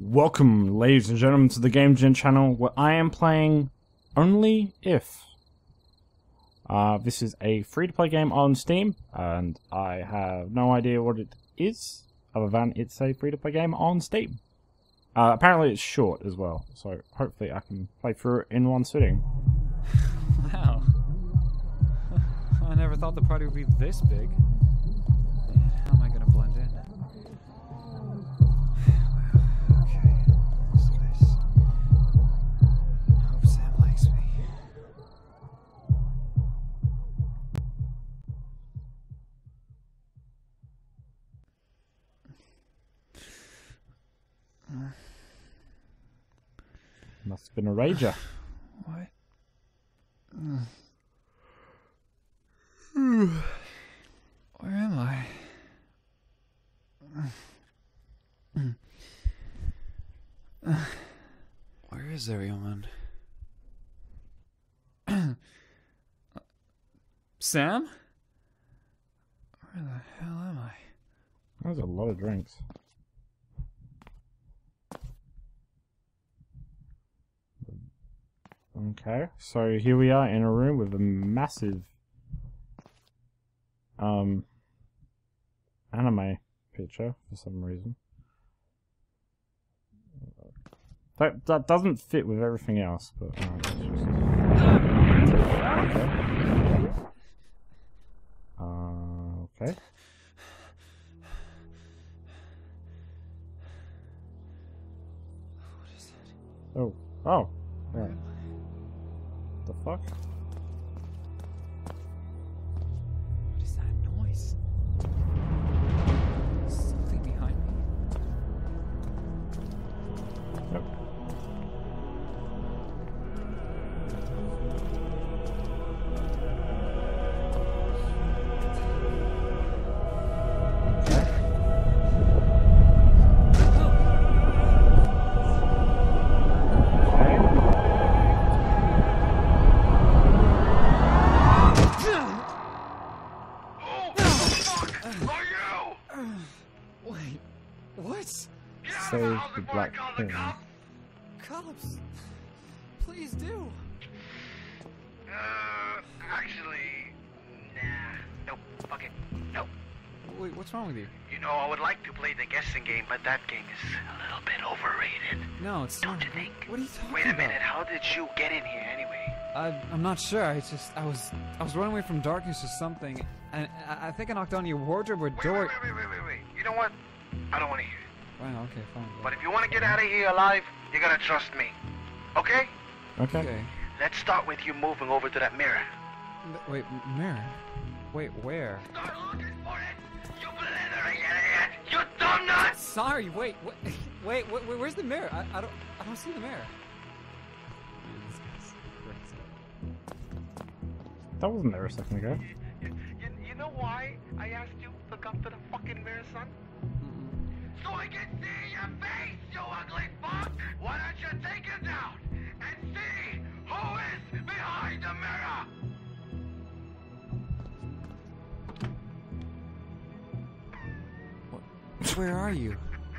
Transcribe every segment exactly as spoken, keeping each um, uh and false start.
Welcome, ladies and gentlemen, to the Game Gen channel, where I am playing Only If. Uh, this is a free-to-play game on Steam, and I have no idea what it is, other than it's a free-to-play game on Steam. Uh, apparently it's short as well, so hopefully I can play through it in one sitting. Wow. I never thought the party would be this big. Man, how am I gonna blend in? Okay, what's this? I hope Sam likes me. Must have been a rager. What? Where am I? Where is everyone? Sam? Where the hell am I? That was a lot of drinks. Okay, so here we are in a room with a massive um anime picture for some reason. That that doesn't fit with everything else, but uh, that's just... okay. Uh, okay. What is that? Oh, oh, right. The fuck? What is that noise? Something behind me? Yep. Wait, what? Save the Black King. Cops! Please do! Uh, actually, nah. Nope. Fuck it. Nope. Wait, what's wrong with you? You know, I would like to play the guessing game, but that game is a little bit overrated. No, it's Don't not. you think? What are you talking Wait a about? minute. How did you get in here anyway? I, I'm not sure. I just, I was, I was running away from darkness or something, and I, I think I knocked on your wardrobe or Wait, door. wait, wait, wait, wait, wait. You know what? I don't want to hear it. Wow, okay, fine. But if you want to get out of here alive, you gotta trust me. Okay? Okay. Okay. Let's start with you moving over to that mirror. M- Wait, m- mirror? Wait, where? Start looking for it. You blithering idiot. You dumb nut. Sorry, wait, wait, wait, wait, wait, where's the mirror? I, I don't, I don't see the mirror. Man, this guy's crazy. That wasn't there a second ago. You, you, you know why I asked you to come to the fucking mirror, son? Mm-mm. So I can see your face, you ugly fuck! Why don't you take it down and see who is behind the mirror? Where are you?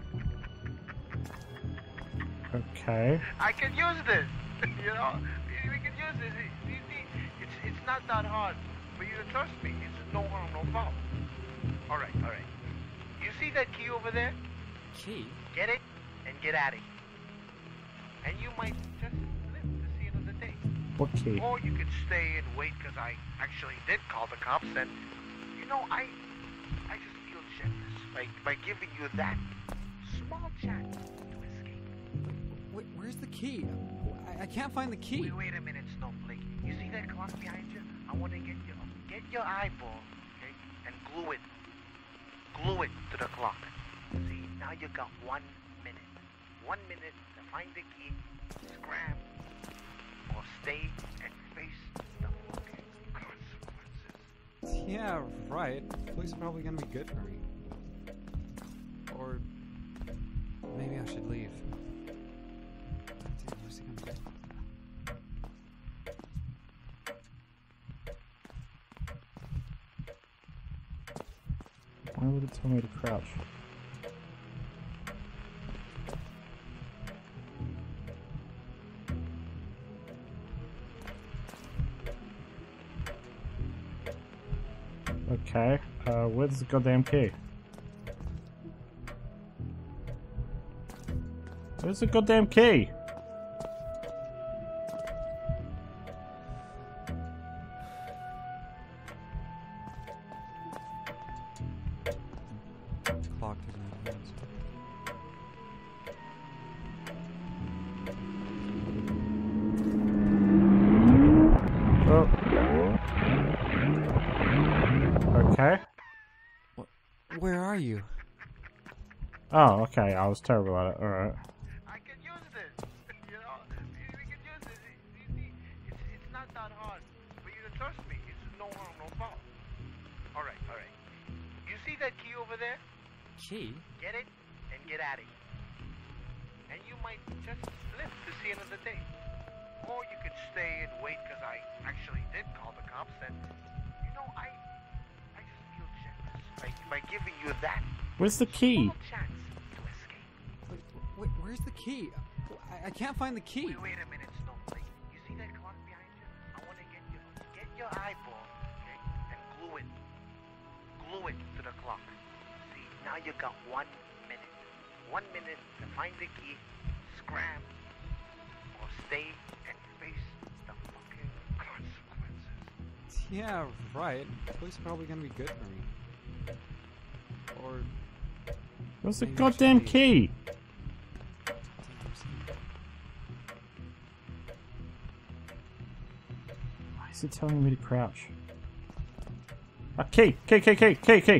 Okay. I can use this, you know? We we can use this. You see, it's, it's not that hard for you to trust me. It's no harm, no foul. Alright, alright. You see that key over there? Key? Get it and get out of here. And you might just live to see another day. What key? Or you could stay and wait, because I actually did call the cops, and, you know, I I just feel generous by, by giving you that small chance to escape. Wait, where's the key? I, I can't find the key. Wait, wait a minute, Snowflake. You see that clock behind you? I want to get your, get your eyeball, okay, and glue it. Glue it to the clock. See, now you got one minute. One minute to find the key, scram, or stay and face the fucking consequences. Yeah, right. Police are probably gonna be good for me. Or maybe I should leave. Dude, where's he gonna go? Why would it tell me to crouch? Okay. Uh, where's the goddamn key? Where's the goddamn key? Clock doesn't have hands. Oh. Okay. Where are you? Oh, okay. I was terrible at it. Alright. I can use this. You know, we, we can use this. You see, it's, it's not that hard for you to trust me. It's no harm, no foul. All right, all right. You see that key over there? Key? Get it and get out of here. And you might just live to see another day. Or you could stay and wait, because I actually did call the cops. And you know, I, I just feel generous by, by giving you that Where's the key? small chance to escape. Wait, wait, where's the key? I, I can't find the key. Wait, wait a minute, Snowflake. You see that clock behind you? I want to get you, get your eyeball, okay, and glue it, glue it to the clock. See, now you got one minute, one minute to find the key, scram, or stay and face the fucking consequences. Yeah, right. The police are probably gonna be good for me. Or Where's the Maybe I should goddamn leave. key? Why is it telling me to crouch? A key! Key, key, key, key, key!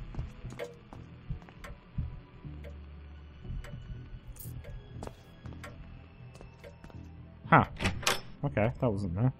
Huh. Okay, that wasn't there.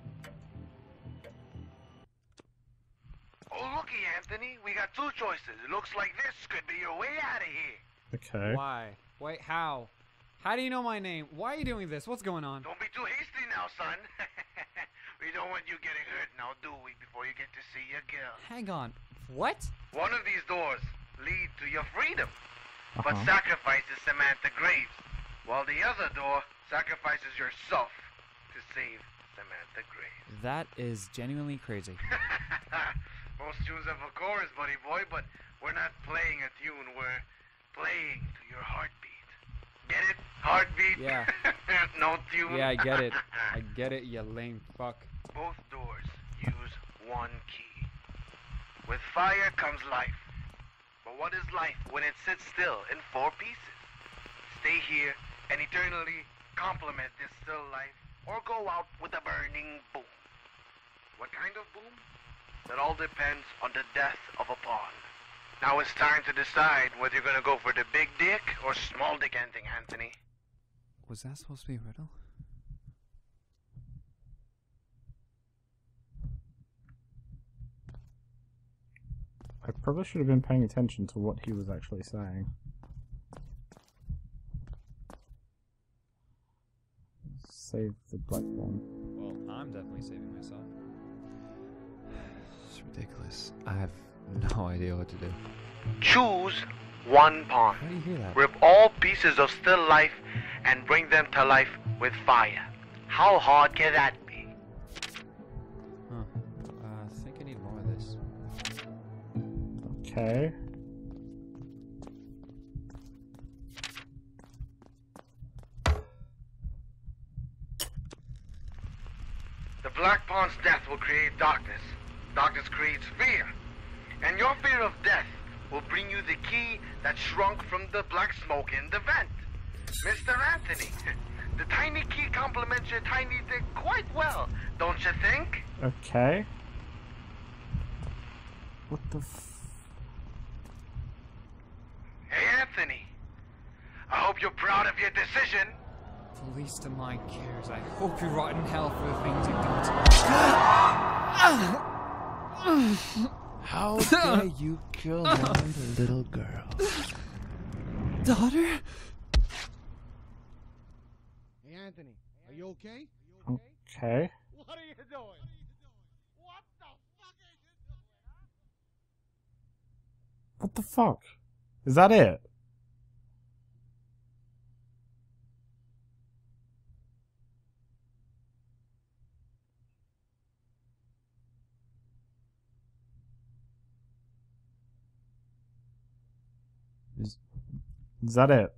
Oh, looky, Anthony, we got two choices. It looks like this could be your way out of here. Okay. why? Wait, how? How do you know my name? Why are you doing this? What's going on? Don't be too hasty now, son. We don't want you getting hurt now, do we, before you get to see your girl. Hang on. What? One of these doors lead to your freedom, but Uh-huh. sacrifices Samantha Graves, while the other door sacrifices yourself to save Samantha Graves. That is genuinely crazy. Most tunes have a chorus, buddy boy, but we're not playing a tune, we're playing to your heartbeat. Get it? Heartbeat? Yeah. No tune? Yeah, I get it. I get it, you lame fuck. Both doors use one key. With fire comes life. But what is life when it sits still in four pieces? Stay here and eternally complement this still life, or go out with a burning boom. What kind of boom? That all depends on the death of a pawn. Now it's time to decide whether you're gonna go for the big dick or small dick ending, Anthony. Was that supposed to be a riddle? I probably should have been paying attention to what he was actually saying. Save the black one. Well, I'm definitely saving myself. It's ridiculous. I have no idea what to do. Choose one pawn. How do you hear that? Rip all pieces of still life and bring them to life with fire. How hard can that be? Huh. Uh, I think I need more of this. Okay. The Black Pawn's death will create darkness. Darkness creates fear. And your fear of death will bring you the key that shrunk from the black smoke in the vent. Mister Anthony, the tiny key complements your tiny dick quite well, don't you think? Okay. What the f... Hey, Anthony. I hope you're proud of your decision. The least of my cares. I hope you rot in hell for the things you've done. How dare you kill my little girl? Daughter? Hey, Anthony, are you okay? Okay. What are you doing? What the fuck are you doing, huh? What the fuck? Is that it? Is, is that it?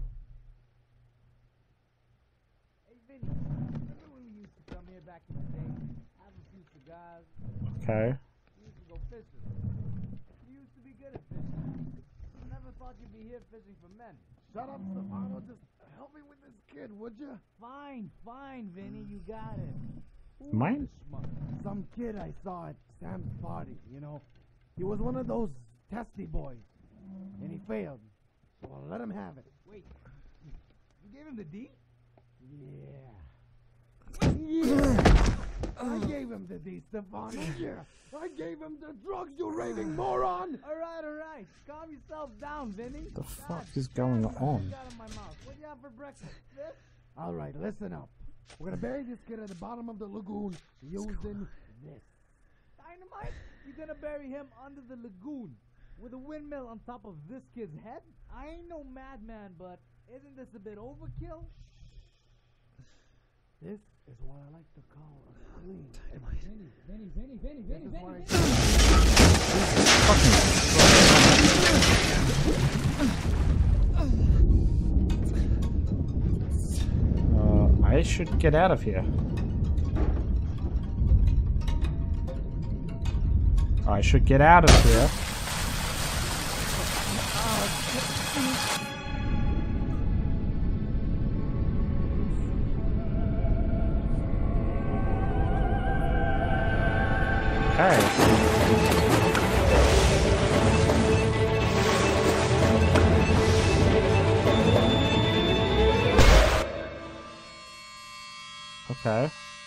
Hey, Vinny, remember when we used to come here back in the day, have a few cigars? Okay. We used to go fishing. You used to be good at fishing. I never thought you'd be here fishing for men. Shut up, Stefano. Just help me with this kid, would you? Fine, fine, Vinny, you got it. Who Mine? was the schmuck? Some kid I saw at Sam's party, you know. He was one of those testy boys. And he failed. So I'll let him have it. Wait, you gave him the D? Yeah. Yeah. I gave him the D, Stefano. Yeah. I gave him the drugs, you raving moron! Alright, alright. Calm yourself down, Vinny. The fuck is going on? Got in my mouth. What do you have for breakfast? Fish? Alright, listen up. We're gonna bury this kid at the bottom of the lagoon using this. Dynamite? You're gonna bury him under the lagoon with a windmill on top of this kid's head? I ain't no madman, but isn't this a bit overkill? This is what I like to call a clean. Vinny, Vinny, Vinny, Vinny, Vinny, This is what I Vinny. Uh, I should get out of here. I should get out of here. Okay. Okay.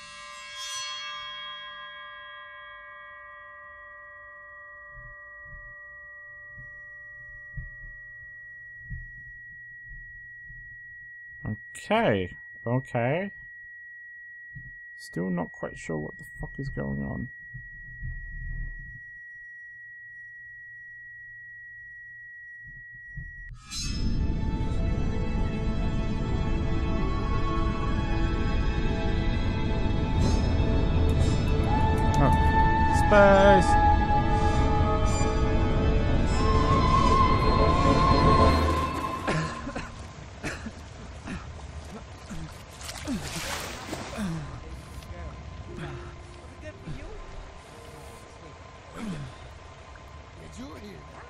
Okay. Okay. Still not quite sure what the fuck is going on. Oh. Space! Did you hear that?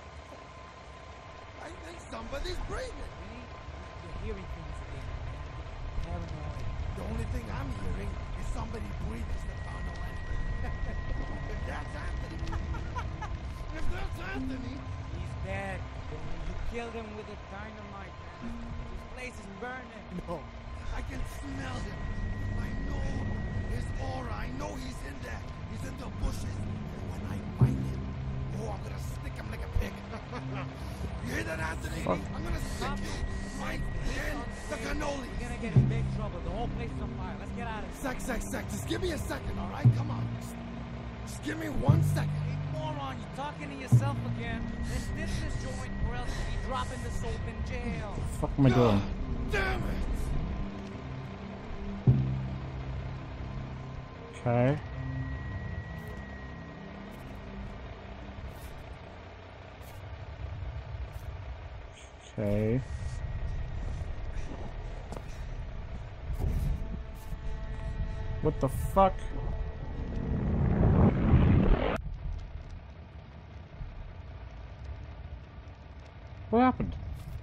I think somebody's breathing. You're hearing things again, man. Paranoid. The only thing I'm hearing is somebody breathing, Stefano. If that's Anthony. If that's Anthony. He's dead. Vinny. You killed him with a dynamite, man. This place is burning. No. I can smell him. I know his aura. I know he's in there. He's in the bushes. And when I find him, oh, I'm gonna stick him like a pig. You hear that, Anthony? Fuck. I'm gonna stick you right in the cannoli. You're gonna get in big trouble. The whole place is on fire. Let's get out of here. Sec, sec, sec. Just give me a second, all right? Come on. Just, just give me one second. Hey, moron, you're talking to yourself again. Let's ditch this joint or else you'll be dropping the soap in jail. What the fuck am I doing? Damn it! Okay. Okay. What the fuck? What happened?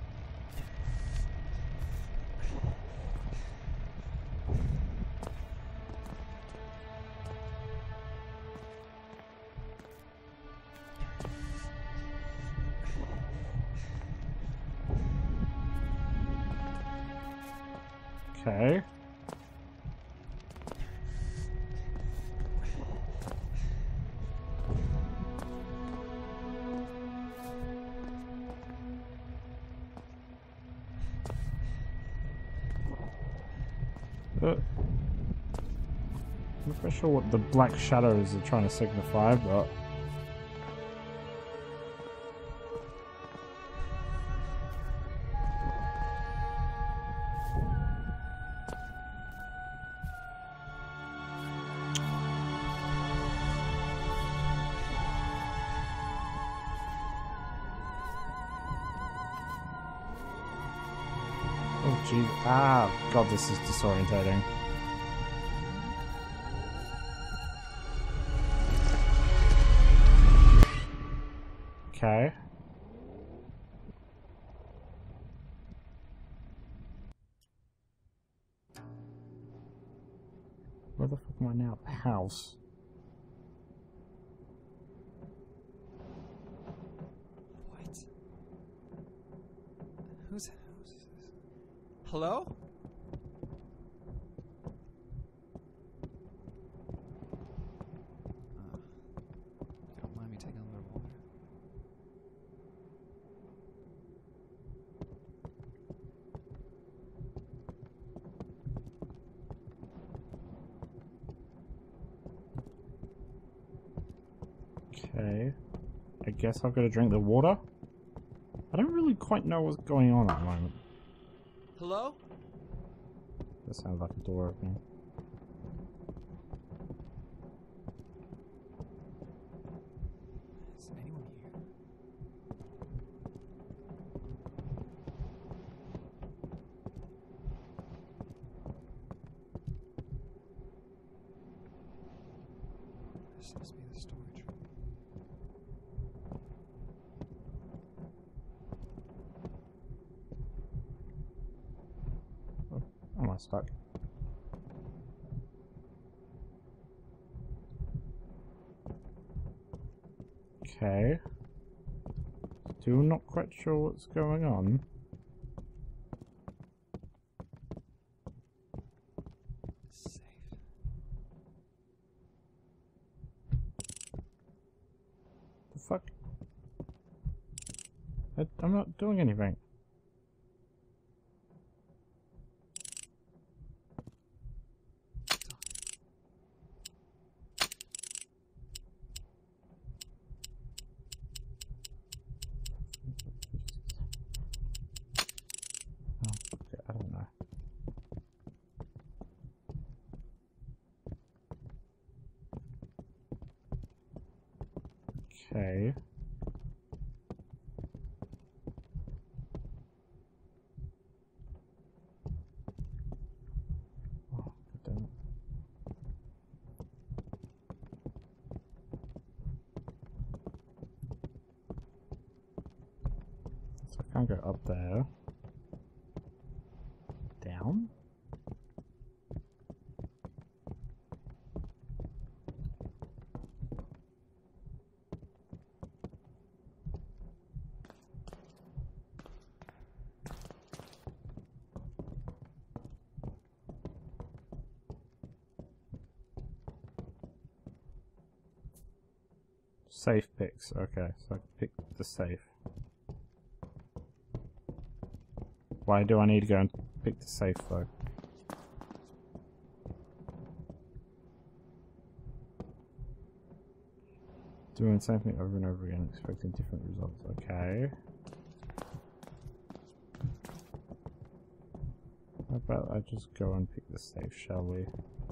Okay. Uh, I'm not quite sure what the black shadows are trying to signify, but... gee. Ah, God, this is disorientating. Okay. Where the fuck am I now? The house. What? Who's who's this? Hello? Uh, if you don't mind me taking a little water. Okay. I guess I've got to drink the water. I don't really quite know what's going on at the moment. Hello? That sounds like a door opening. Is anyone here? This must be the storage room. Am I stuck? Okay. Still not quite sure what's going on. Safe. The fuck? I, I'm not doing anything. Oh, okay, I don't know. Okay. Oh, God damn it. So I can't go up there. Down? Safe picks. Okay, so I can pick the safe. Why do I need to go and pick the safe though? Doing the same thing over and over again, expecting different results. Okay. How about I just go and pick the safe, shall we?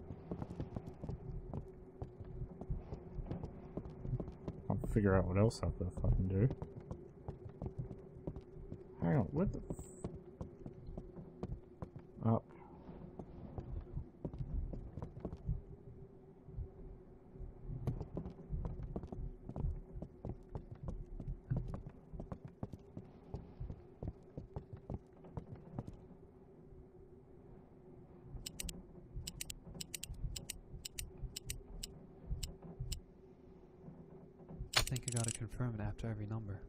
I'll figure out what else I've got to fucking do. Hang on, what the f- Up. I think I gotta confirm it after every number.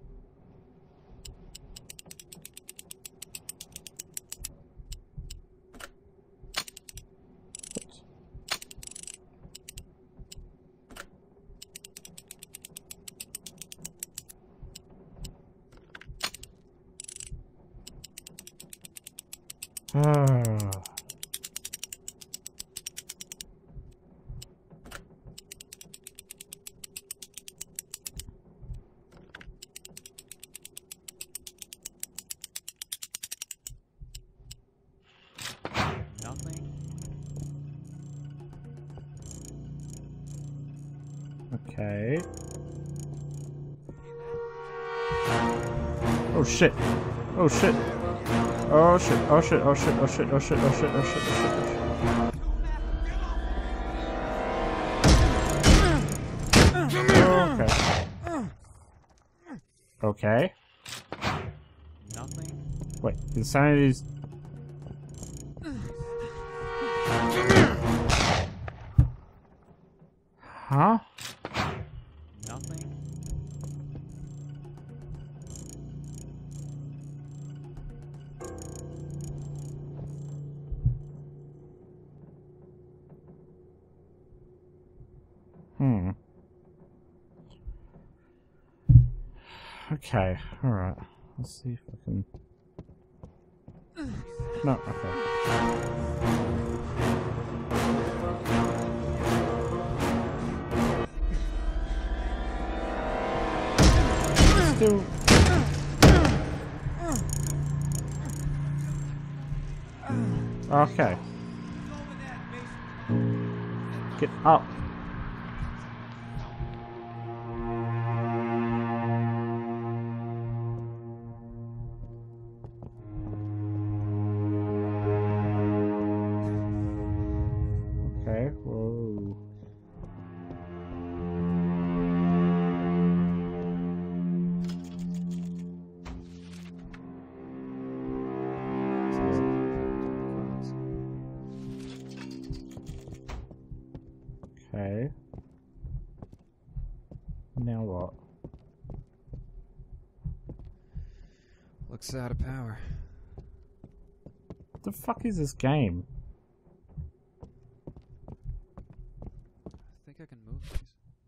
Ah. Nothing? Okay. Oh shit. Oh shit. Oh shit, oh shit, oh shit, oh shit, oh shit, oh shit, oh shit, oh shit, oh shit. Okay. Okay. Nothing. Wait, insanity's... Huh? Nothing. Hmm. Okay, alright. Let's see if I can... No, okay. Still... Okay. Get up. Okay, whoa. Okay. Now what? Looks out of power. What the fuck is this game? I think I can move these.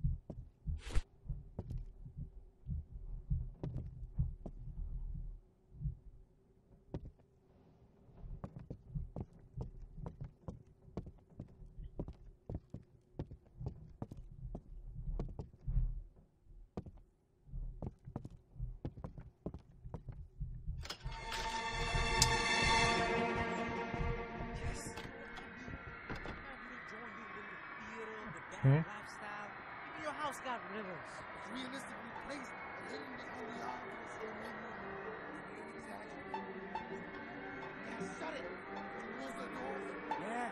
Okay. Lifestyle. Even your house got rivers. It's realistically placed. Hitting the only obvious or maybe exaggerating. Yeah, shut it. Close the doors. Yeah.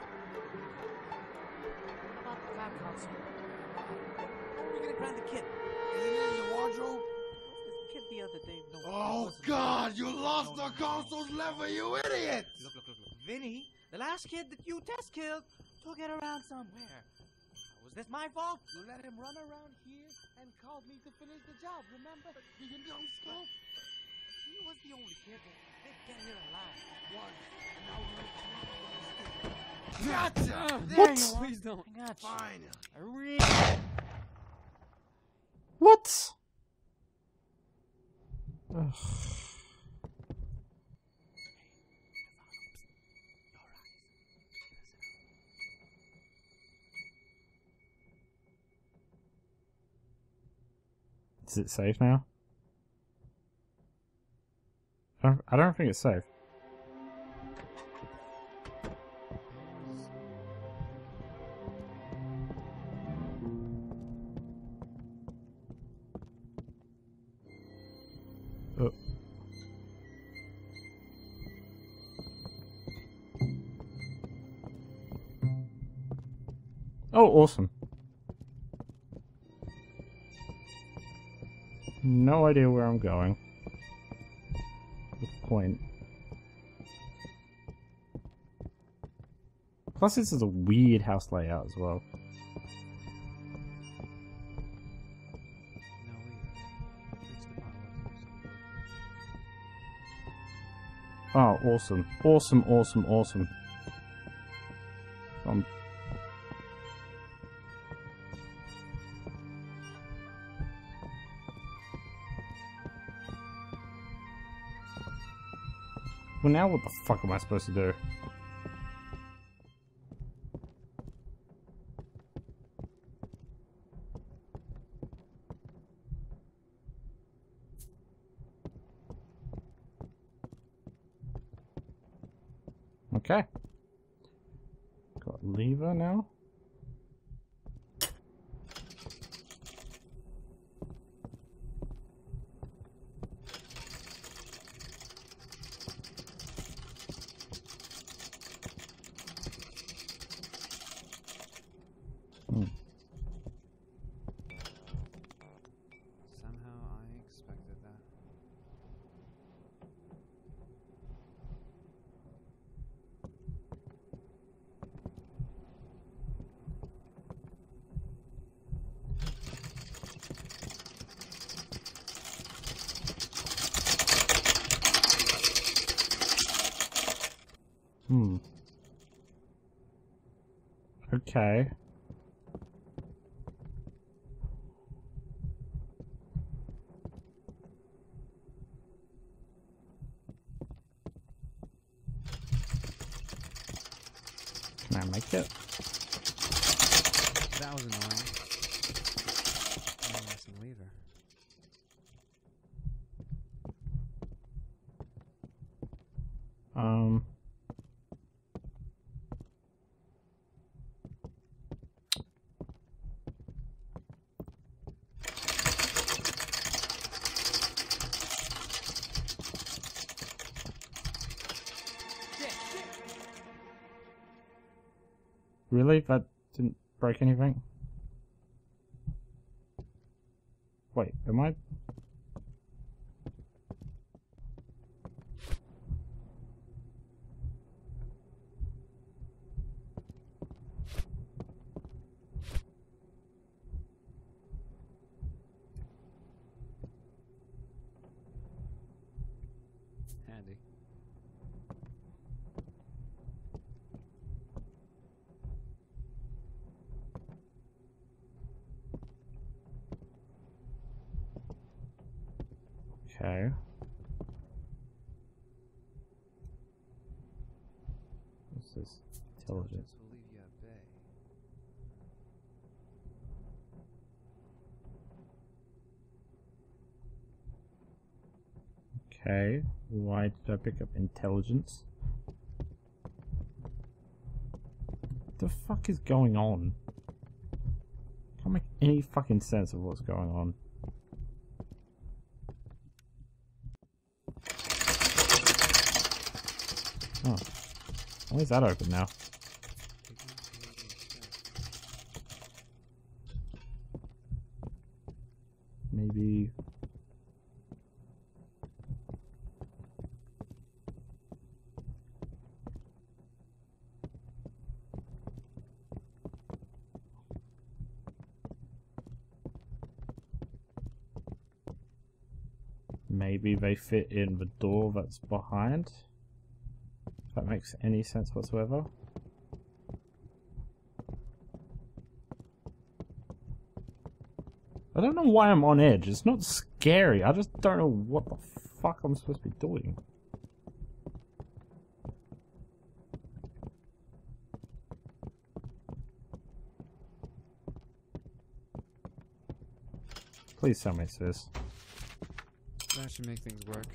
What about the clap console? How are we gonna grab the kit? Isn't it in the wardrobe? This kid the other day. No, Oh listen, God! You no, lost no, the no, console's lever, you idiot! Look, look, look, look. Vinny, the last kid that you test killed, took it around somewhere. Was this my fault? You let him run around here and called me to finish the job. Remember? You can dumb skull. He was the only kid that did get here alive. One. And now we're Gotcha! There What? you are. Please don't. I got you. Fine. I really... What? Ugh. Is it safe now? I don't, I don't think it's safe. Oh. Oh, awesome. No idea where I'm going. Good point. Plus, this is a weird house layout as well. No, wait. Fix the power. Oh, awesome. Awesome, awesome, awesome. Um, well, now what the fuck am I supposed to do? Okay. Got lever now. Hmm. Okay. Can I make it? That was annoying. I'm missing lever. Um. Really? That didn't break anything? Wait, am I? Handy. Okay. What's this? Intelligence. Will leave you at bay. Okay. Why did I pick up intelligence? What the fuck is going on? Can't make any fucking sense of what's going on. Oh. Why is that open now? Maybe... Maybe they fit in the door that's behind? If that makes any sense whatsoever. I don't know why I'm on edge. It's not scary. I just don't know what the fuck I'm supposed to be doing. Please tell me it's this. That should make things work.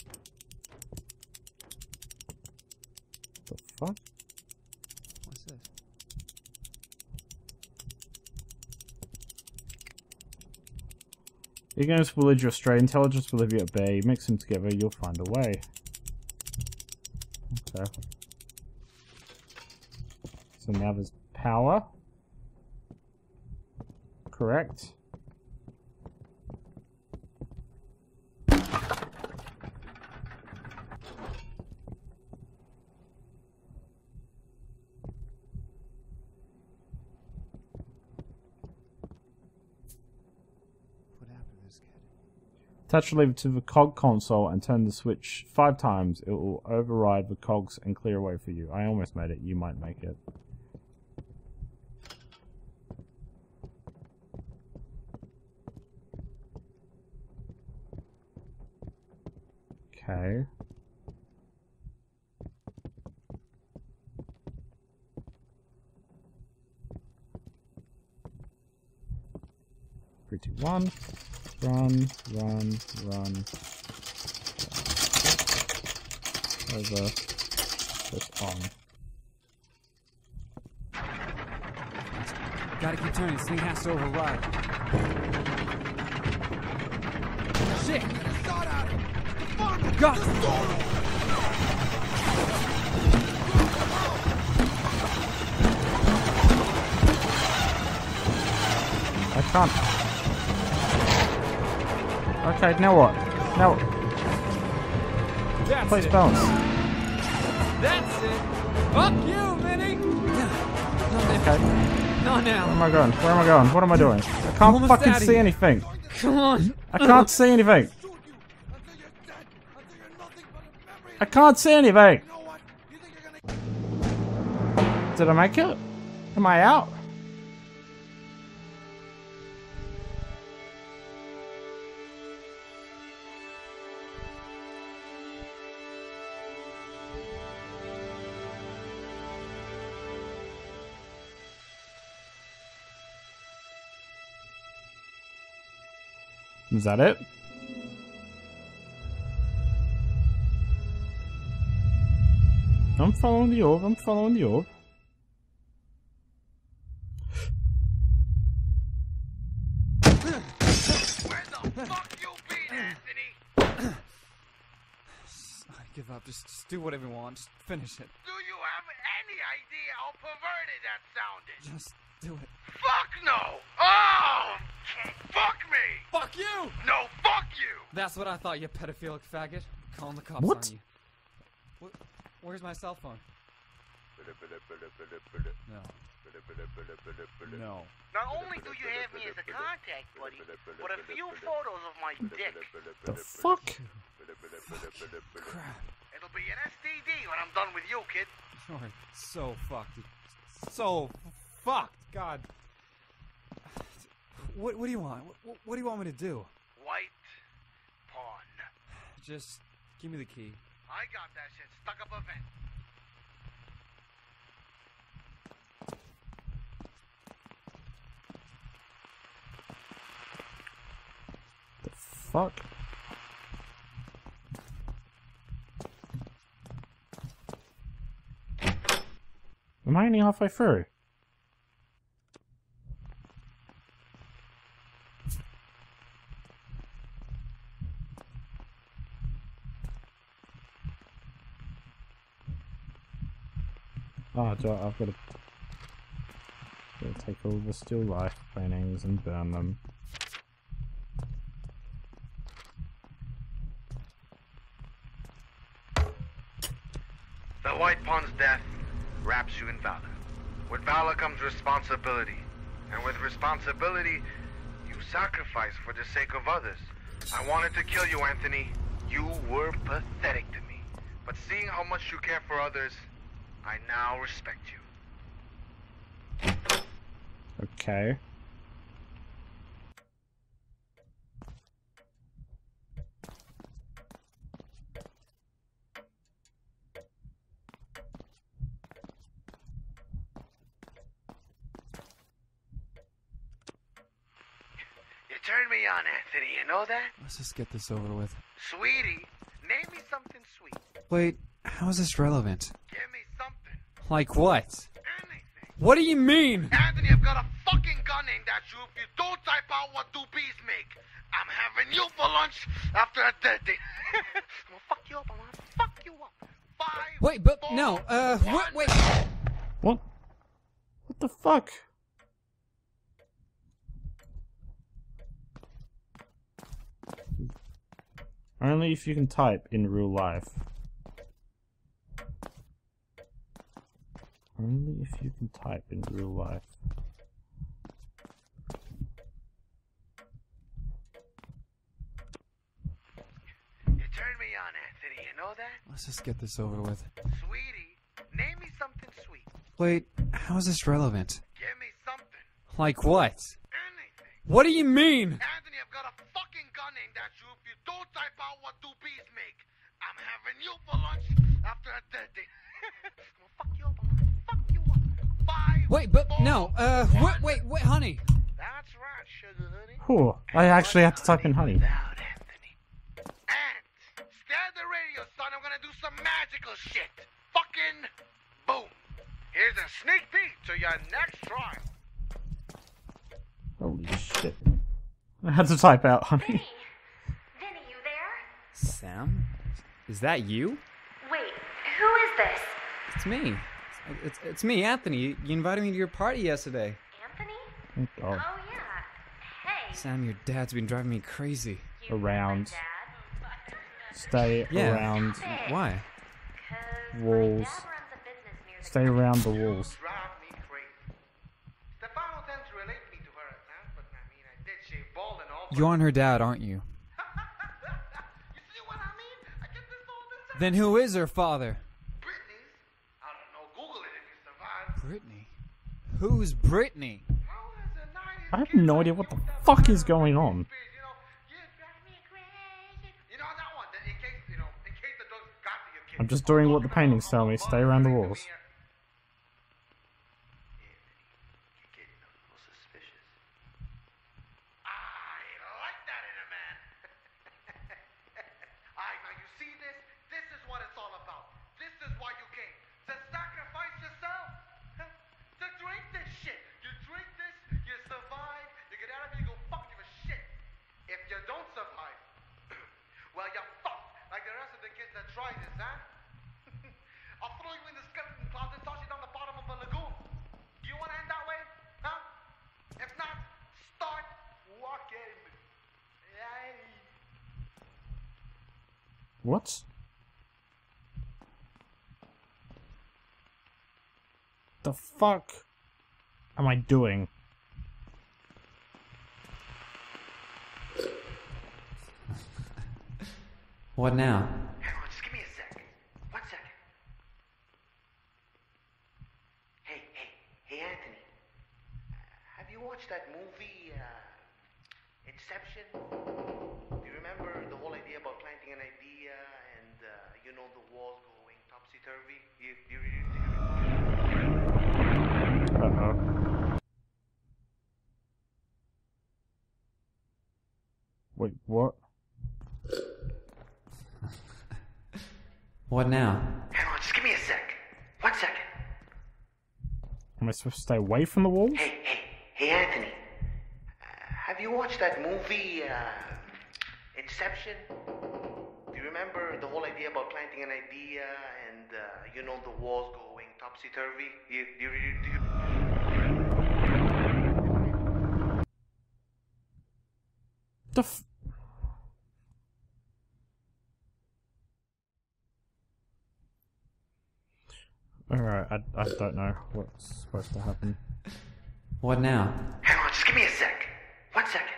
The fuck? What's this? Ignorance will lead you astray, intelligence will leave you at bay. Mix them together, you'll find a way. Okay. So now there's power. Correct. Touch the lever to the cog console and turn the switch five times. It will override the cogs and clear a way for you. I almost made it. You might make it. Okay. Three, two, one. Run, run, run. Over. Just on. Gotta keep turning. This thing has to override. Shit! God! I can't. Okay, now what? Now what? That's Please it. bounce. That's it. Fuck you, Minnie. Okay. Not Where now. am I going? Where am I going? What am I doing? I can't Almost fucking outta see here. anything. Come on. I can't see anything. Until you're dead, until you're nothing but a memory. I can't see anything. You know what? You think you're gonna Did I make it? Am I out? Is that it? I'm following the orb, I'm following the orb. Where the fuck you been, Anthony? I give up. Just, just do whatever you want. Just finish it. Do you have any idea how perverted that sounded? Just do it. Fuck no! Oh! Fuck me! Fuck you! No, fuck you! That's what I thought, you pedophilic faggot. Calling the cops What? on you. What? Where's my cell phone? No. No. Not only do you have me as a contact, buddy, but a few photos of my dick. The fuck? Crap. It'll be an S T D when I'm done with you, kid. You're so fucked. So fucked. God. What, what do you want? What, what do you want me to do? White pawn. Just give me the key. I got that shit stuck up a vent. The fuck? Am I only halfway through? Oh, do I, I've got to, got to take all the still life paintings and burn them. The White Pawn's death wraps you in valor. With valor comes responsibility. And with responsibility, you sacrifice for the sake of others. I wanted to kill you, Anthony. You were pathetic to me. But seeing how much you care for others, I now respect you. Okay. You turned me on, Anthony, you know that? Let's just get this over with. Sweetie, name me something sweet. Wait, how is this relevant? Give me something. Like what? Anything. What do you mean? Anthony, I've got a fucking gun aimed at you if you don't type out what do bees make. I'm having you for lunch after a dead day. I'm gonna fuck you up, I'm gonna fuck you up. Five, Wait, but four, no, uh, one. what, wait. What? What the fuck? Only if you can type in real life. Only if you can type in real life. You turned me on, Anthony, you know that? Let's just get this over with. Sweetie, name me something sweet. Wait, how is this relevant? Give me something. Like what? Anything. What do you mean? Anthony, I've got a fucking gun aimed at you if you don't type out what do bees make. I'm having you for lunch after a dead day. I'm gonna fuck you up, I'm gonna fuck you up. Five, Wait, but four, no, uh, one. what, wait, wait, honey. That's right, sugar honey. Whew, I actually have to type in honey. Without Anthony. And stay at the radio, son. I'm gonna do some magical shit. Fucking boom. Here's a sneak peek to your next trial. Holy shit. I had to type out honey. Vinny! Vinny, you there? Sam? Is that you? Wait, who is this? It's me. It's, it's me, Anthony. You you invited me to your party yesterday. Anthony? Oh, Oh, God. yeah. Hey. Sam, your dad's been driving me crazy. You met my Around. dad? Stay Yeah. around. Why? 'Cause Walls. my dad runs a business near the Stay around the walls. Drive me crazy. Stefano tends to relate me to her at times, but I mean, I did shave bald and all. but- You're her dad, aren't you? You see what I mean? I get this all the time. Then who is her father? Britney's. I don't know. Google it if you survive. Who's Brittany? I have no idea what the fuck is going on. I'm just doing what the paintings tell me. Stay around the walls. What? The fuck am I doing? What now? Hang on, just give me a sec. One second. Hey, hey, hey, Anthony. Uh, have you watched that movie, uh, Inception? Do you remember the whole idea about planting an idea and, uh, you know, the walls going topsy-turvy? You, you, you, you, Uh-oh. Wait, what? What now? Hang on, just give me a sec. One second. Am I supposed to stay away from the walls? Hey, hey, hey, Anthony. Uh, have you watched that movie, uh, Inception? Do you remember the whole idea about planting an idea and, uh, you know, the walls going topsy-turvy? You, you, you, you... The f- Alright, I, I don't know what's supposed to happen. What now? Hang on, just give me a sec. One second.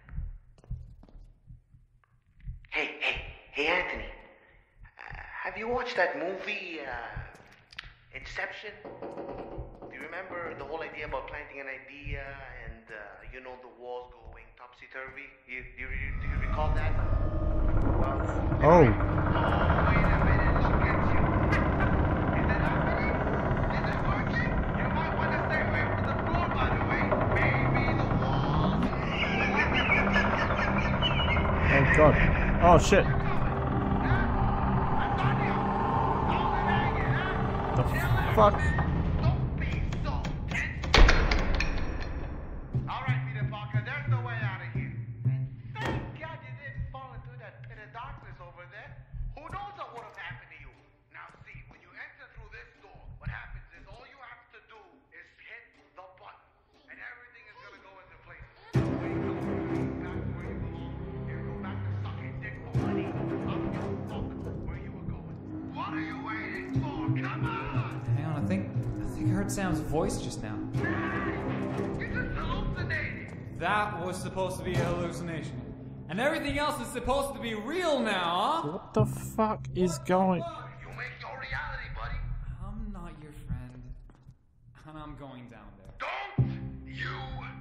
Hey, hey, hey, Anthony. Uh, have you watched that movie, uh, Inception? Do you remember the whole idea about planting an idea and, uh, you know, the walls going topsy-turvy? You, you, you, do you recall that? Well, Oh. Oh, wait a minute, she gets you. Is it happening? Is it working? You might want to stay away from the floor, by the way. Maybe the walls. Oh god. Oh shit. The fuck? Don't be so tense. All right, Peter Parker, there's no way out of here. Thank God you didn't fall into that pit of darkness over there. Who knows what would have happened to you? Now, see, when you enter through this door, what happens is all you have to do is hit the button, and everything is gonna go into place. Wait, no, back where you belong. You go back to sucking dick for money. Up you fuck where you were going. What are you waiting for? Come on! Hang on, I think I think I heard Sam's voice just now. You're just hallucinating. That was supposed to be a hallucination. And everything else is supposed to be real now, huh? What the fuck is going? You make your reality, buddy. I'm not your friend. And I'm going down there. Don't you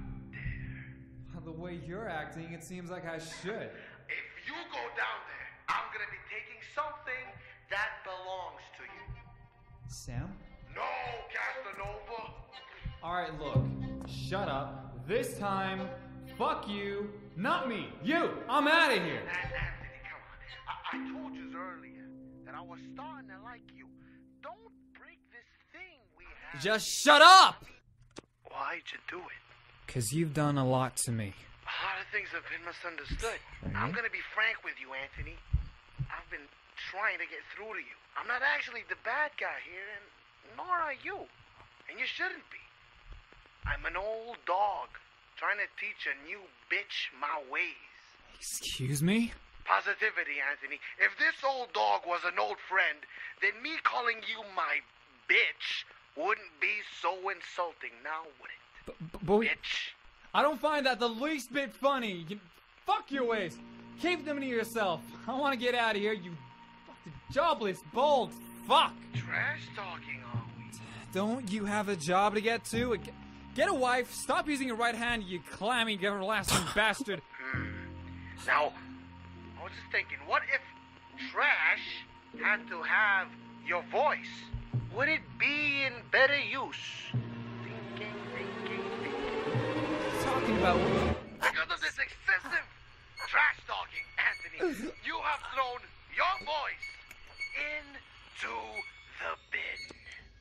dare. The way you're acting, it seems like I should. If you go down there, I'm gonna be taking something that belongs to you. Sam? No, Casanova. Alright, look. Shut up. This time, fuck you. Not me. You. I'm out of here. And Anthony, come on. I, I told you earlier that I was starting to like you. Don't break this thing we have. Just shut up! Why'd you do it? Because you've done a lot to me. A lot of things have been misunderstood. I'm gonna be frank with you, Anthony. I've been trying to get through to you. I'm not actually the bad guy here, and nor are you. And you shouldn't be. I'm an old dog trying to teach a new bitch my ways. Excuse me? Positivity, Anthony. If this old dog was an old friend, then me calling you my bitch wouldn't be so insulting, now would it? B- b- boy, Bitch. I don't find that the least bit funny. You, fuck your ways. Keep them to yourself. I want to get out of here, you fucking jobless, bald fuck. Trash talking, are we? Don't you have a job to get to? Get a wife, stop using your right hand, you clammy, everlasting bastard. Hmm. Now, I was just thinking, what if Trash had to have your voice? Would it be in better use? Thinking, thinking, thinking. Talking about Because of this excessive trash talking, Anthony, you have thrown your voice into the bin.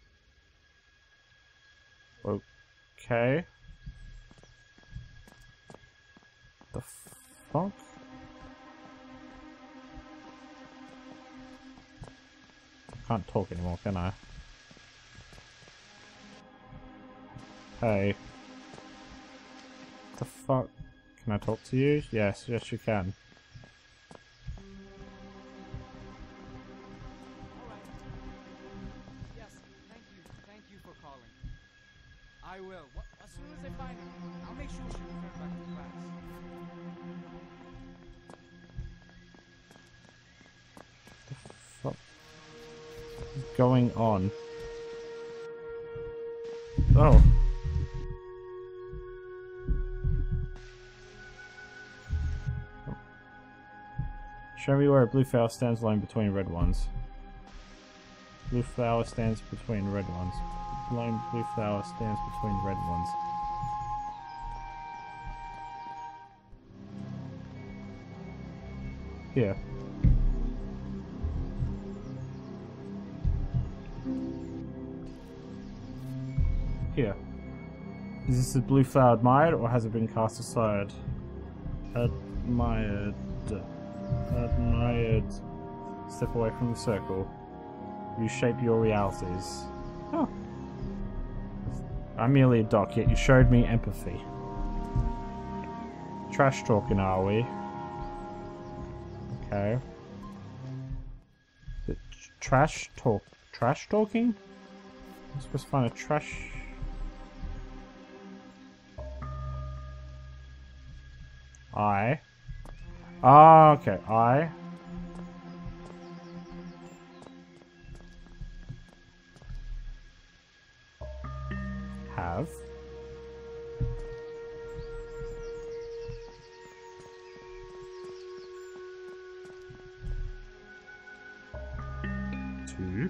Okay. The fuck? Can't talk anymore, can I? Hey. The fuck? Can I talk to you? Yes, yes you can. Alright. Yes, thank you. Thank you for calling. I will. What, as soon as I find it, I'll make sure she returns back to class. What is going on? Oh. Show me where a blue flower stands alone between red ones. Blue flower stands between red ones. Lone blue flower stands between red ones. Here. Here. Is this a blue flower admired or has it been cast aside? Admired. Admired. Step away from the circle. You shape your realities. Oh. I'm merely a doc, yet you showed me empathy. Trash talking, are we? Okay. The tr- trash talk. Trash talking? I'm supposed to find a trash. I. Ah, okay. I. Have. To.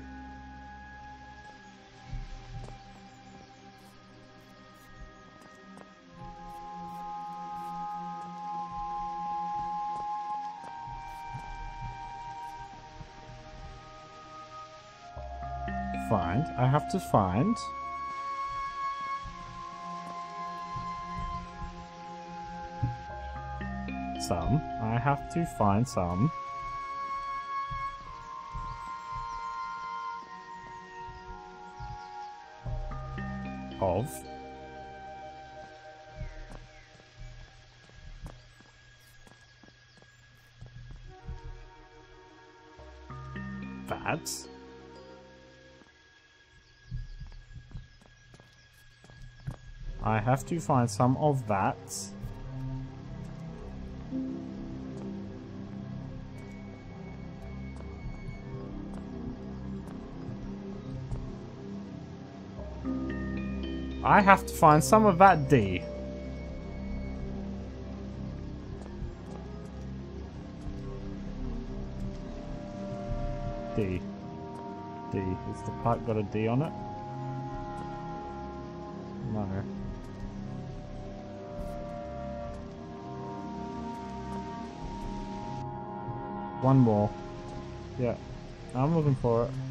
Find. I have to find. Some. I have to find some. Of. That. I have to find some of that. I have to find some of that D. D. D. Is the pipe got a D on it? No. One more. Yeah. I'm looking for it.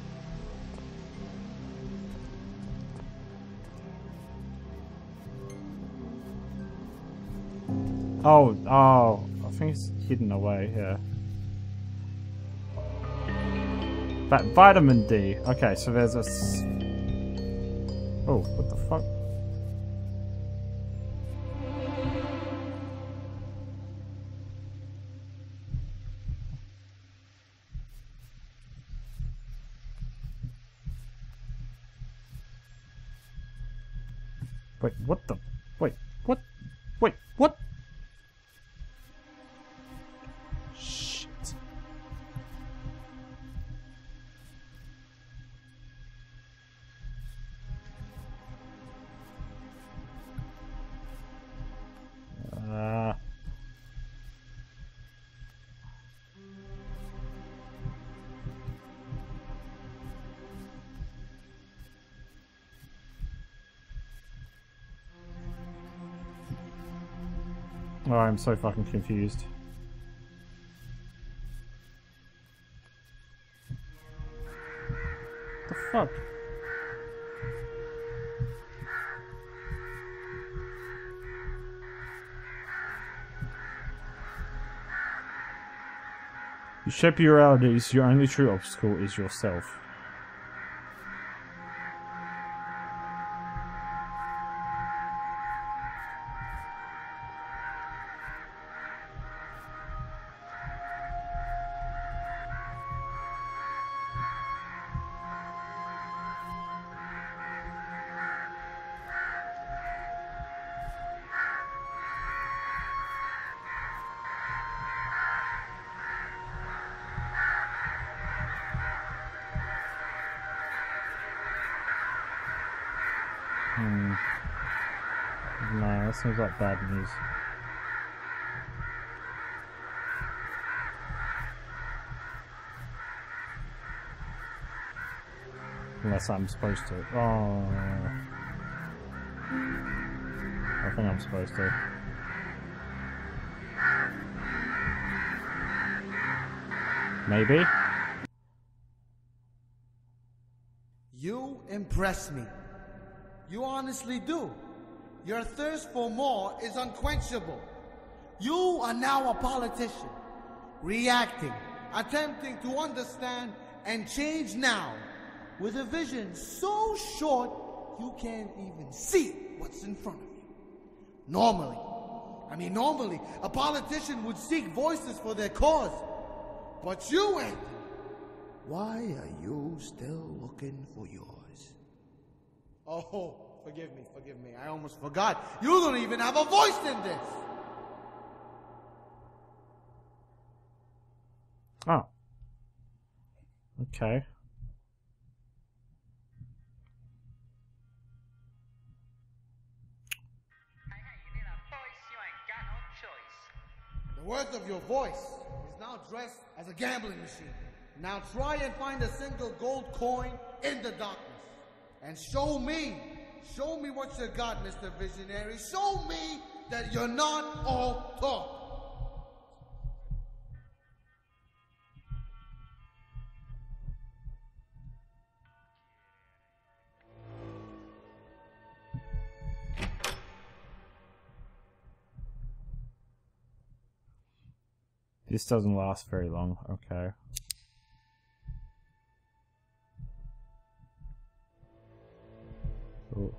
Oh, oh, I think it's hidden away here. But vitamin D. Okay, so there's a. S oh, what the fuck? Wait, what the? Wait, what? Wait, what? Shit. Oh, I'm so fucking confused. The fuck? You shape your realities, your only true obstacle is yourself. Hmm. No, that seems like bad news. Unless I'm supposed to. Oh. I think I'm supposed to. Maybe? You impress me. You honestly do. Your thirst for more is unquenchable. You are now a politician, reacting, attempting to understand and change now, with a vision so short you can't even see what's in front of you. Normally, I mean normally, a politician would seek voices for their cause. But you ain't. Why are you still looking for yours? Oh, forgive me, forgive me. I almost forgot. You don't even have a voice in this. Oh. Okay. The worth of your voice is now dressed as a gambling machine. Now try and find a single gold coin in the darkness. And show me, show me what you got, Mister Visionary. Show me that you're not all talk. This doesn't last very long. Okay. Cool.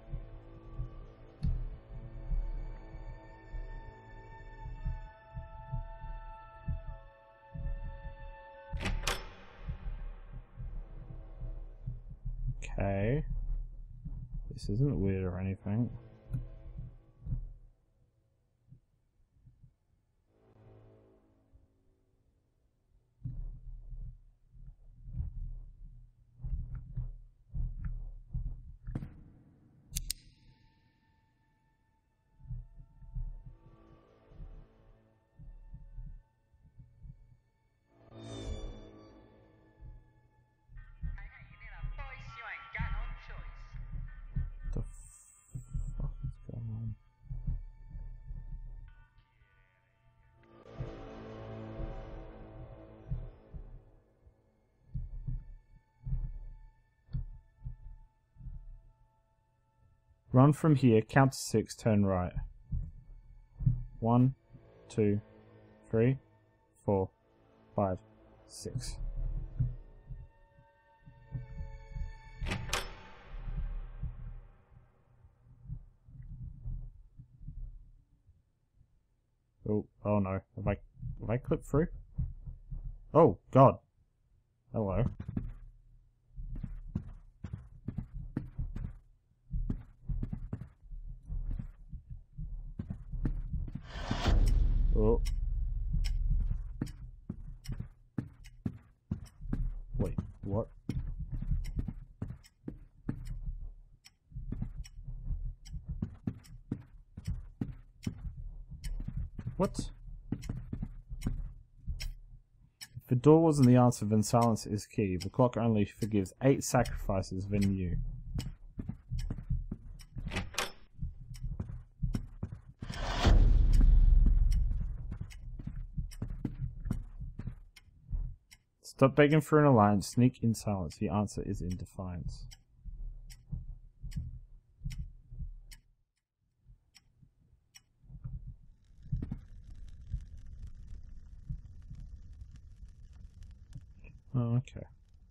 Okay. This isn't weird or anything. The fuck is going on? Run from here, count to six, turn right. One, two, three, four, five, six. Oh, oh no. Have I, have I clipped through? Oh, God. Hello. Oh. Wait, what? What? If the door wasn't the answer, then silence is key. The clock only forgives eight sacrifices than you. Stop begging for an alliance. Sneak in silence. The answer is in defiance. Oh, okay.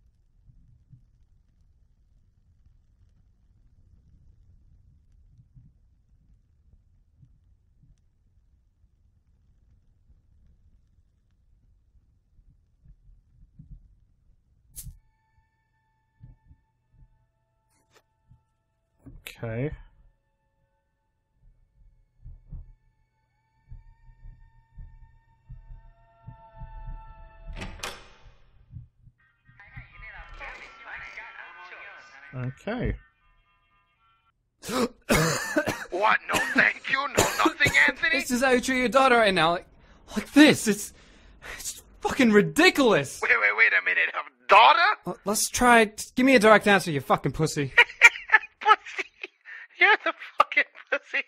Okay. Okay. What? No, thank you. No, nothing, Anthony. This is how you treat your daughter right now. Like, like this. It's, it's fucking ridiculous. Wait, wait, wait a minute. A daughter? L- Let's try it. Give me a direct answer, you fucking pussy. Pussy. You're the fucking pussy.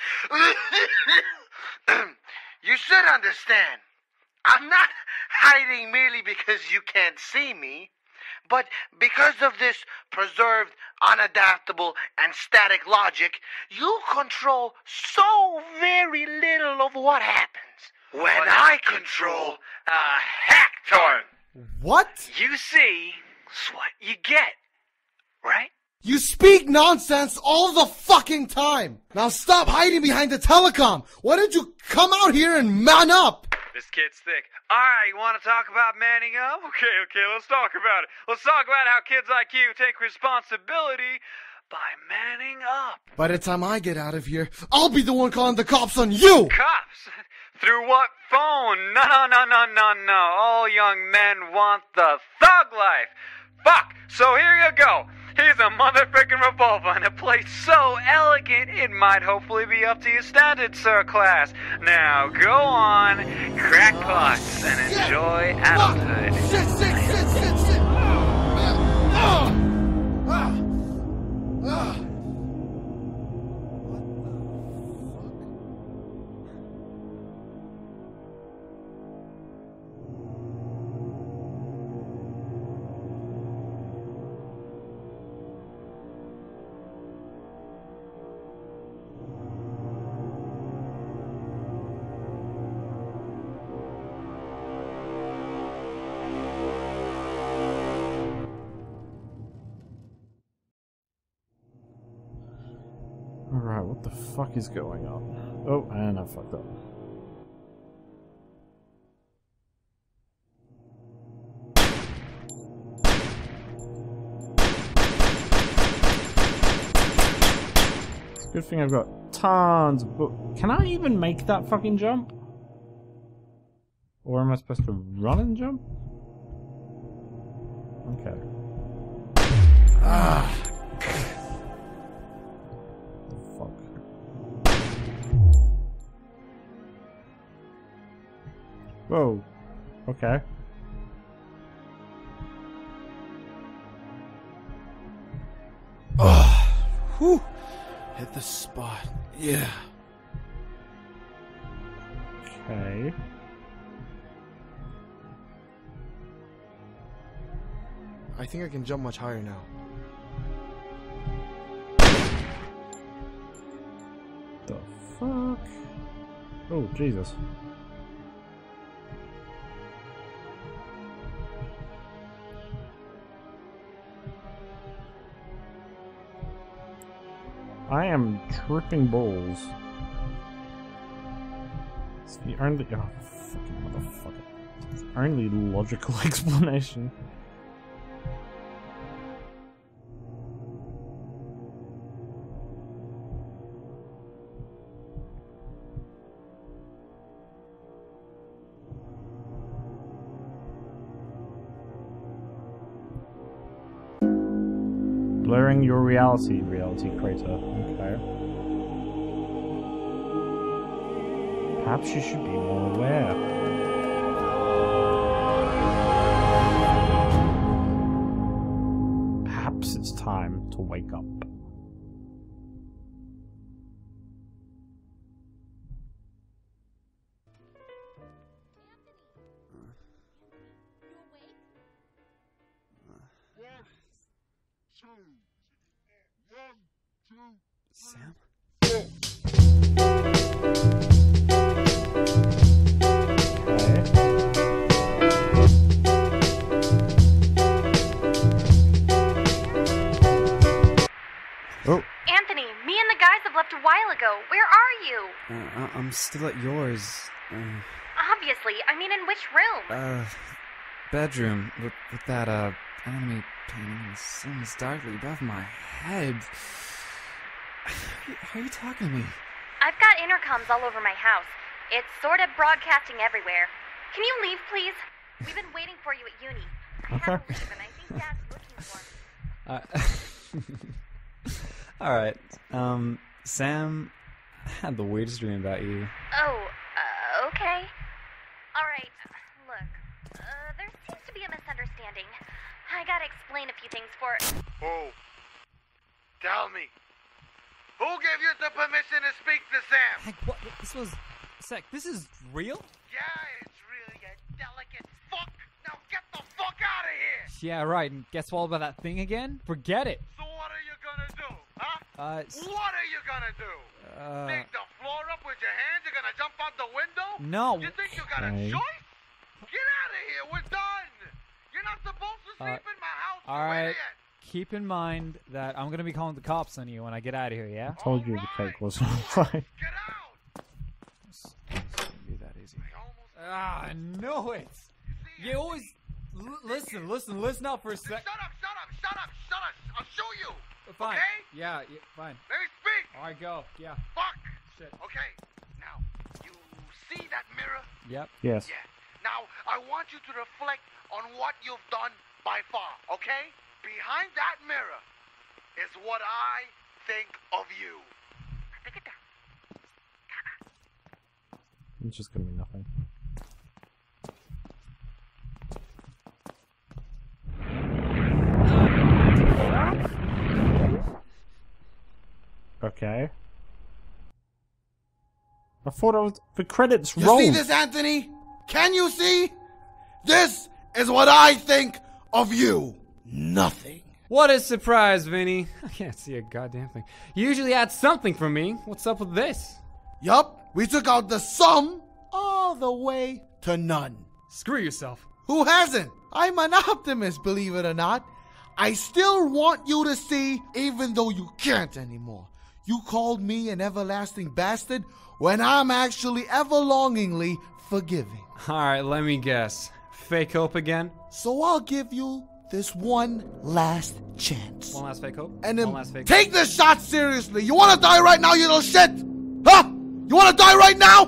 You should understand. I'm not hiding merely because you can't see me, but because of this preserved, unadaptable, and static logic, you control so very little of what happens. When I control a hecton. What? You see, it's what you get, right? You speak nonsense all the fucking time. Now stop hiding behind the telecom. Why don't you come out here and man up? This kid's thick. Alright, you want to talk about manning up? Okay, okay, let's talk about it. Let's talk about how kids like you take responsibility by manning up. By the time I get out of here, I'll be the one calling the cops on you. Cops? Through what phone? No, no, no, no, no, no. All young men want the thug life. Fuck! So here you go. Here's a motherfucking revolver and a place so elegant it might hopefully be up to your standards, sir class. Now go on, crack pots and enjoy adulthood. Shit, shit, shit, shit, shit. Ah, ah, ah. Alright, what the fuck is going on? Oh, and I fucked up. It's a good thing I've got tons of book. Can I even make that fucking jump? Or am I supposed to run and jump? Okay. Ah. Fuck. Whoa. Okay. Oh, whew. Hit the spot. Yeah. Okay. I think I can jump much higher now. The fuck? Oh, Jesus. I am tripping balls. It's the only oh fucking motherfucker. It's the only logical explanation. Blurring your reality, reality crater. Okay. Perhaps you should be more aware. Perhaps it's time to wake up. You awake? Sam? Oh, Anthony, me and the guys have left a while ago. Where are you? Uh, I- I'm still at yours. Uh, Obviously. I mean, in which room? uh bedroom with, with that, uh, enemy painting and the sun's darkly above my head. How are you talking to me? I've got intercoms all over my house. It's sort of broadcasting everywhere. Can you leave, please? We've been waiting for you at uni. I Okay. have to leave, and I think Dad's looking for me. Uh, Alright, um, Sam had the weirdest dream about you. Oh, uh, okay. Alright, look. Uh, there seems to be a misunderstanding. I gotta explain a few things for... Who? Tell me. Who gave you the permission to speak to Sam? Hank, what? This was... Sec, this is real? Yeah, it's really a delicate fuck. Now get the fuck out of here. Yeah, right. And guess what about that thing again? Forget it. So what are you gonna do, huh? Uh, s- What are you gonna do? uh, Dig the floor up with your hands? You're gonna jump out the window? no. You think you got a Okay. choice? Get out of here. We're done. You're not supposed to Uh, sleep in my house, all you right. idiot. Keep in mind that I'm gonna be calling the cops on you when I get out of here, yeah? told you the cake was on fire. Get out. It's gonna be that easy. I almost Ah, I know it! see You always... L- listen, listen, listen up for a sec. Shut up, shut up, shut up, shut up. I'll show you. Fine. Okay? Yeah, yeah, fine. Let me speak. Alright, go. Yeah. Fuck. Shit. Okay. Now, you see that mirror? Yep. Yes. Yeah. Now, I want you to reflect on what you've done by far, okay? Behind that mirror is what I think of you. Take it down. It's just gonna be nothing. Okay. I thought I was the credits You rolled. see this, Anthony? Can you see? This is what I think of you. Nothing. What a surprise, Vinny. I can't see a goddamn thing. You usually add something from me. What's up with this? Yup, we took out the sum all the way to none. Screw yourself. Who hasn't? I'm an optimist, believe it or not. I still want you to see, even though you can't anymore. You called me an everlasting bastard when I'm actually everlongingly forgiving. Alright, let me guess. Fake hope again? So I'll give you this one last chance. One last fake hope? And One then last fake take this shot seriously. You wanna die right now, you little shit? Huh? You wanna die right now?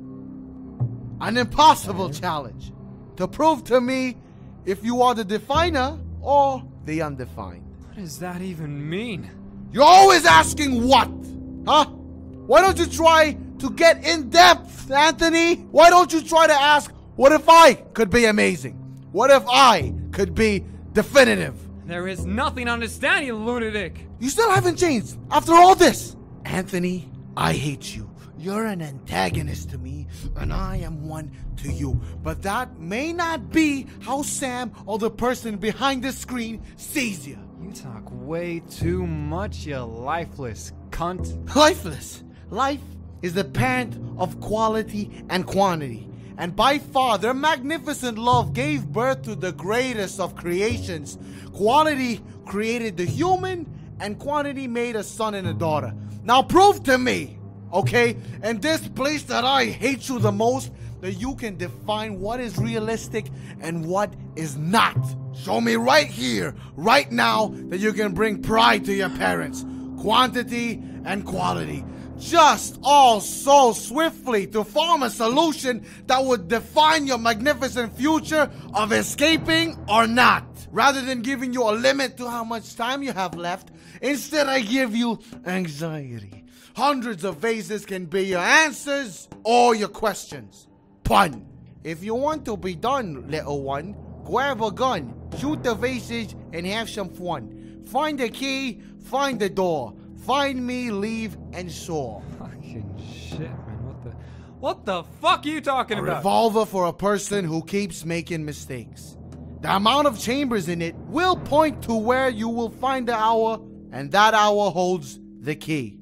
An impossible challenge. To prove to me if you are the definer or the undefined. What does that even mean? You're always asking what? Huh? Why don't you try to get in depth, Anthony? Why don't you try to ask, what if I could be amazing? What if I could be definitive? There is nothing to understand, you lunatic. You still haven't changed after all this. Anthony, I hate you. You're an antagonist to me, and I am one to you. But that may not be how Sam or the person behind the screen sees you. You talk way too much, you lifeless cunt. Lifeless. Life is the parent of quality and quantity. And by far, their magnificent love gave birth to the greatest of creations. Quality created the human, and quantity made a son and a daughter. Now prove to me, okay, in this place that I hate you the most, that you can define what is realistic and what is not. Show me right here, right now, that you can bring pride to your parents. Quantity and quality. Just all so swiftly to form a solution that would define your magnificent future of escaping or not. Rather than giving you a limit to how much time you have left, instead I give you anxiety. Hundreds of vases can be your answers or your questions. Pun. If you want to be done, little one, grab a gun, shoot the vases, and have some fun. Find the key, find the door. Find me, leave, and soar. Fucking shit, man. What the... What the fuck are you talking A about? revolver for a person who keeps making mistakes. The amount of chambers in it will point to where you will find the hour, and that hour holds the key.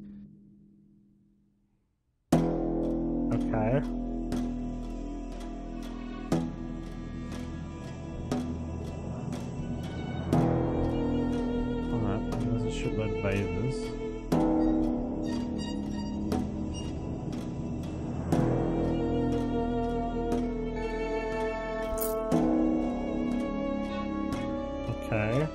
Okay. Alright, there's a shitload of vases. Okay.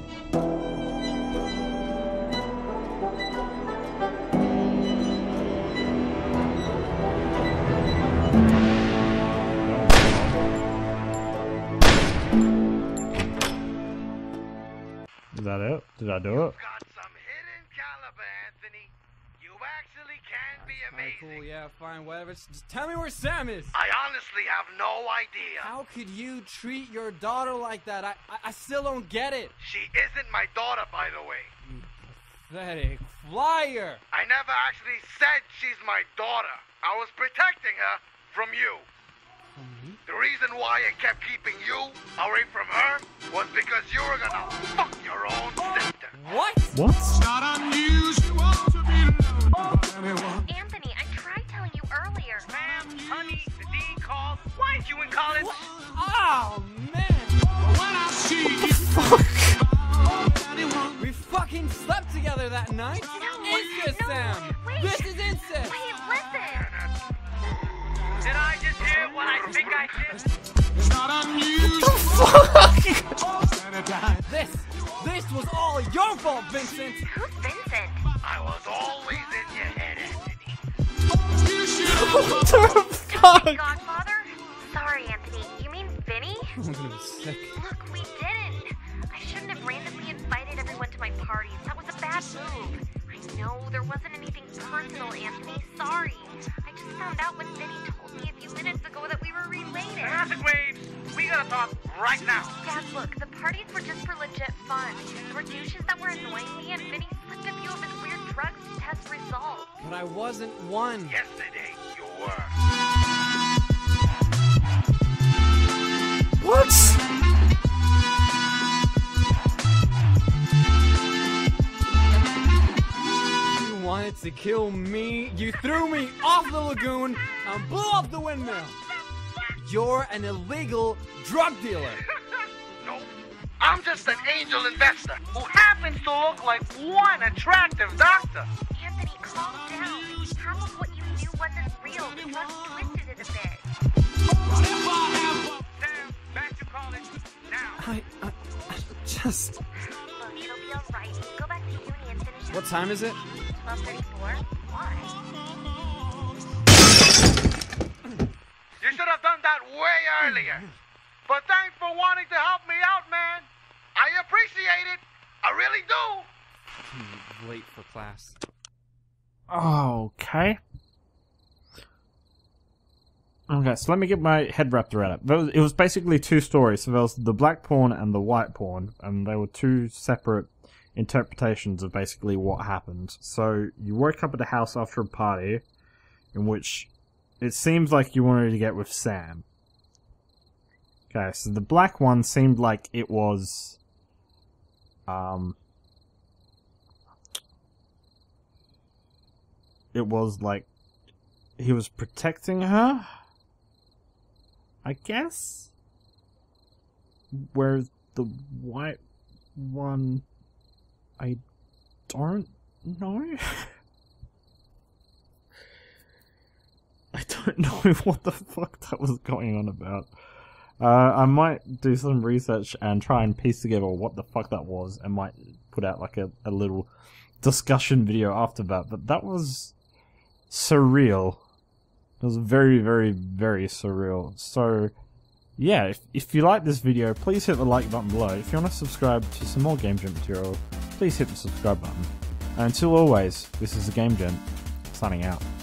Is that it? Did I do it? Got some hidden caliber, Anthony. You actually can be Alright, amazing. cool, yeah, fine, whatever. Just just tell me where Sam is. I honestly have no idea. How could you treat your daughter like that? I, I, I still don't get it. She isn't my daughter, by the way. You pathetic flyer. I never actually said she's my daughter. I was protecting her from you. The reason why I kept keeping you away from her was because you were gonna fuck your own sister. What? What? Anthony, I tried telling you earlier. Ma'am, honey, the dean called. Why aren't you in college? Oh, man. We fucking slept together that night. Incest, no, Sam. wait. This is incest. Wait, listen. Did I just hear what I think I did? This, this was all your fault, Vincent. Who's Vincent? I was always in your head, Anthony. Tony Godfather? Sorry, Anthony. You mean Vinny? I'm gonna be sick. Look, we didn't. I shouldn't have randomly invited everyone to my parties. That was a bad move. I know there wasn't anything personal, Anthony. Sorry. I just found out when Vinny told me a few minutes ago that we were related. Acid Waves, we gotta talk right now. Dad, look, the parties were just for legit fun. There were douches that were annoying me, and Vinny slipped a few of his weird drugs to test results. But I wasn't one. Yesterday, you were. What? You wanted to kill me. You threw me off the lagoon and blew up the windmill. You're an illegal drug dealer. No, I'm just an angel investor who happens to look like one attractive doctor. Anthony, calm down. Half of what you knew wasn't real. The drugs twisted it a bit. Sam, back to college now. I, I, I just... Look, it'll be alright. Go back to uni and finish What time is it? twelve thirty-four. Why? You should have done that way earlier. But thanks for wanting to help me out, man. I appreciate it. I really do. I'm late for class. Okay. Okay, so let me get my head wrapped around it. There was- It was basically two stories. So there was the black porn and the white porn, and they were two separate interpretations of basically what happened. So you woke up at a house after a party, in which it seems like you wanted to get with Sam. Okay, so the black one seemed like it was, um, it was like he was protecting her, I guess. Whereas the white one, I don't know. I don't know what the fuck that was going on about. Uh, I might do some research and try and piece together what the fuck that was, and might put out like a, a little discussion video after that. But that was surreal. It was very, very, very surreal. So, yeah, if, if you like this video, please hit the like button below. If you want to subscribe to some more Game Gent material, please hit the subscribe button. And until always, this is the Game Gent, signing out.